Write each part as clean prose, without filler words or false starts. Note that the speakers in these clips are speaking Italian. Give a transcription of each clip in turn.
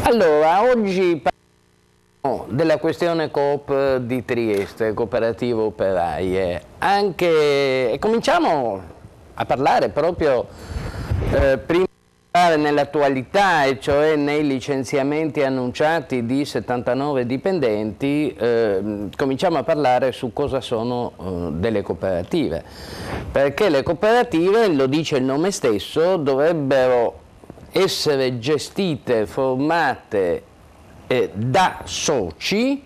Allora, oggi parliamo della questione Coop di Trieste, cooperative operaie, e cominciamo a parlare proprio prima di entrare nell'attualità, e cioè nei licenziamenti annunciati di 79 dipendenti, cominciamo a parlare su cosa sono delle cooperative, perché le cooperative, lo dice il nome stesso, dovrebbero essere gestite, formate da soci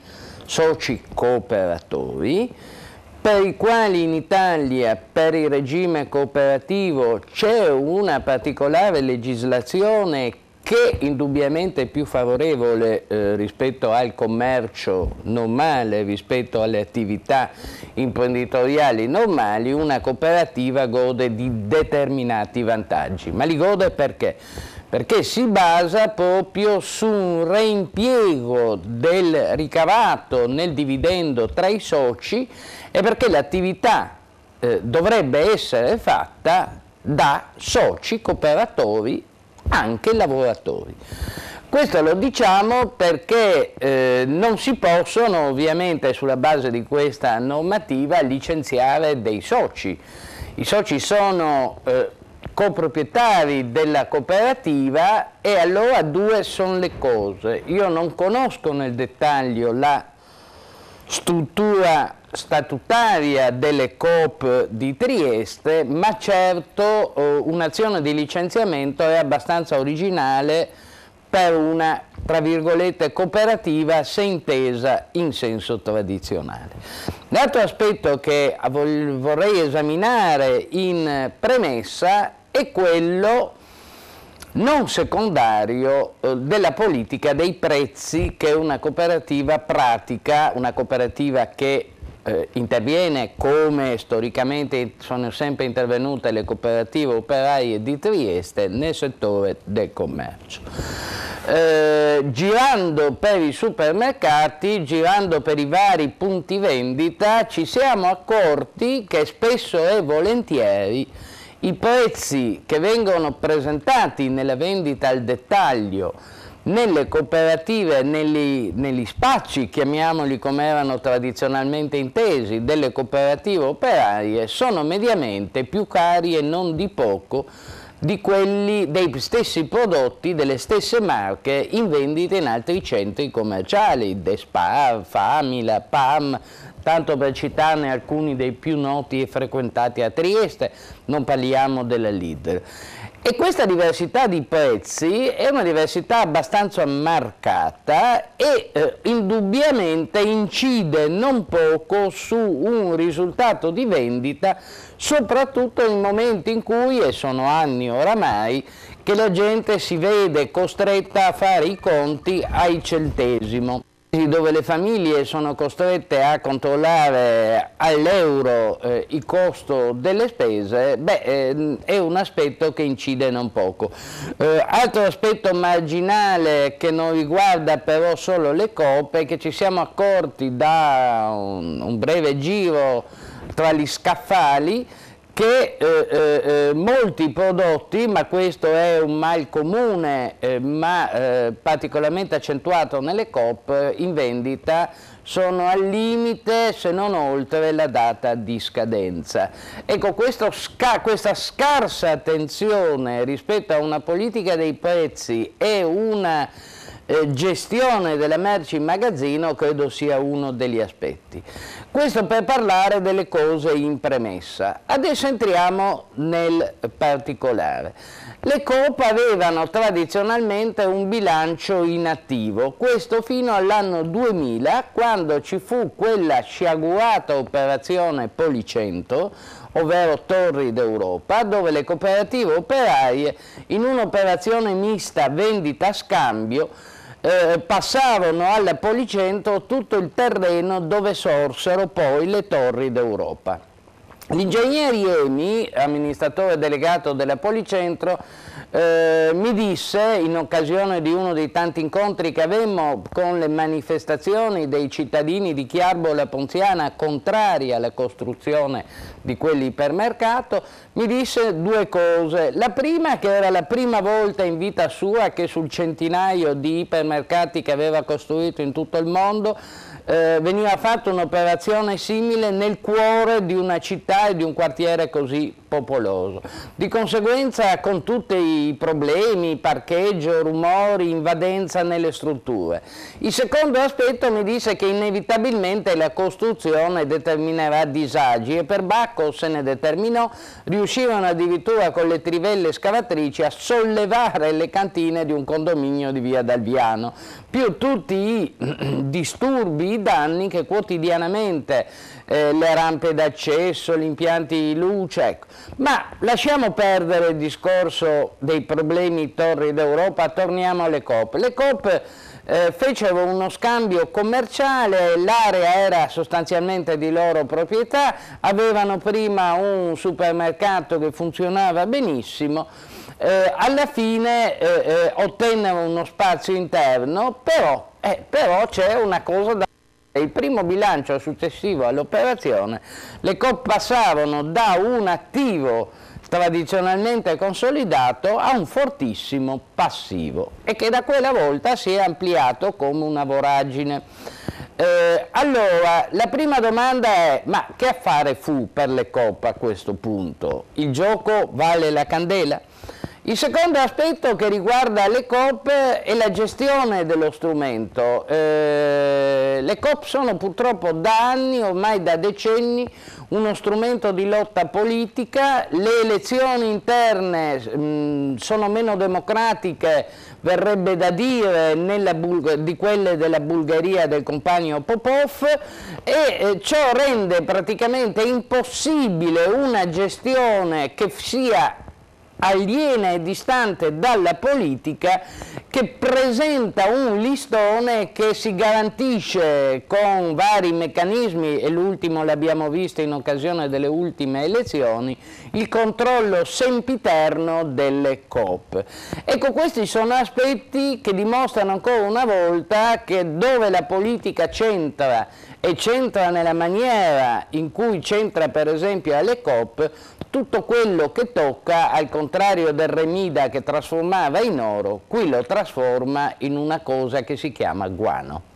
cooperatori, per i quali in Italia per il regime cooperativo c'è una particolare legislazione che indubbiamente è più favorevole rispetto al commercio normale, rispetto alle attività imprenditoriali normali. Una cooperativa gode di determinati vantaggi, ma li gode perché? Perché si basa proprio su un reimpiego del ricavato nel dividendo tra i soci, e perché l'attività dovrebbe essere fatta da soci cooperatori, anche lavoratori. Questo lo diciamo perché non si possono, ovviamente sulla base di questa normativa, licenziare dei soci. I soci sono coproprietari della cooperativa, e allora due sono le cose. Io non conosco nel dettaglio la struttura statutaria delle Coop di Trieste, ma certo un'azione di licenziamento è abbastanza originale per una, tra virgolette, cooperativa se intesa in senso tradizionale. L'altro aspetto che vorrei esaminare in premessa è quello non secondario della politica dei prezzi che una cooperativa pratica, una cooperativa che interviene, come storicamente sono sempre intervenute le cooperative operaie di Trieste, nel settore del commercio. Girando per i supermercati, girando per i vari punti vendita, ci siamo accorti che spesso e volentieri i prezzi che vengono presentati nella vendita al dettaglio nelle cooperative, negli spacci, chiamiamoli come erano tradizionalmente intesi, delle cooperative operaie, sono mediamente più cari, e non di poco, di quelli dei stessi prodotti, delle stesse marche in vendita in altri centri commerciali, Despar, Famila, PAM, tanto per citarne alcuni dei più noti e frequentati a Trieste, non parliamo della Lidl. E questa diversità di prezzi è una diversità abbastanza marcata e indubbiamente incide non poco su un risultato di vendita, soprattutto in momenti in cui, e sono anni oramai, che la gente si vede costretta a fare i conti ai centesimo, dove le famiglie sono costrette a controllare all'euro il costo delle spese. È un aspetto che incide non poco. Altro aspetto marginale, che non riguarda però solo le Coop, è che ci siamo accorti da un breve giro tra gli scaffali che molti prodotti, ma questo è un mal comune, ma particolarmente accentuato nelle Coop, in vendita sono al limite, se non oltre, la data di scadenza. Ecco, questa scarsa attenzione rispetto a una politica dei prezzi e una gestione della merce in magazzino credo sia uno degli aspetti. Questo per parlare delle cose in premessa. Adesso entriamo nel particolare. Le Coop avevano tradizionalmente un bilancio in attivo, questo fino all'anno 2000, quando ci fu quella sciagurata operazione Policento, ovvero Torri d'Europa, dove le cooperative operaie, in un'operazione mista vendita-scambio, passarono alla Policento tutto il terreno dove sorsero poi le Torri d'Europa. L'ingegnere Iemi, amministratore delegato della Policentro, mi disse, in occasione di uno dei tanti incontri che avemmo con le manifestazioni dei cittadini di Chiarbola Ponziana contrari alla costruzione di quell'ipermercato, mi disse due cose. La prima, che era la prima volta in vita sua che sul centinaio di ipermercati che aveva costruito in tutto il mondo veniva fatta un'operazione simile nel cuore di una città e di un quartiere così popoloso. Di conseguenza, con tutti i problemi, parcheggio, rumori, invadenza nelle strutture. Il secondo aspetto, mi disse che inevitabilmente la costruzione determinerà disagi, e per Bacco se ne determinò. Riuscirono addirittura con le trivelle scavatrici a sollevare le cantine di un condominio di via Dalviano, più tutti i disturbi, i danni che quotidianamente le rampe d'accesso, gli impianti di luce, ecco. Ma lasciamo perdere il discorso dei problemi Torri d'Europa, torniamo alle Coop. Le Coop fecero uno scambio commerciale, l'area era sostanzialmente di loro proprietà, avevano prima un supermercato che funzionava benissimo, alla fine ottennero uno spazio interno, però c'è una cosa da... Il primo bilancio successivo all'operazione, le Coop passavano da un attivo tradizionalmente consolidato a un fortissimo passivo, e che da quella volta si è ampliato come una voragine. Allora, la prima domanda è: ma che affare fu per le Coop a questo punto? Il gioco vale la candela? Il secondo aspetto che riguarda le Coop è la gestione dello strumento. Le Coop sono purtroppo da anni, ormai da decenni, uno strumento di lotta politica. Le elezioni interne sono meno democratiche, verrebbe da dire, di quelle della Bulgaria del compagno Popov, e ciò rende praticamente impossibile una gestione che sia aliena e distante dalla politica, che presenta un listone che si garantisce con vari meccanismi, e l'ultimo l'abbiamo visto in occasione delle ultime elezioni, il controllo sempiterno delle Coop. Ecco, questi sono aspetti che dimostrano ancora una volta che dove la politica c'entra, e c'entra nella maniera in cui c'entra per esempio alle Coop, tutto quello che tocca, al contrario del Remida che trasformava in oro, qui lo trasforma in una cosa che si chiama guano.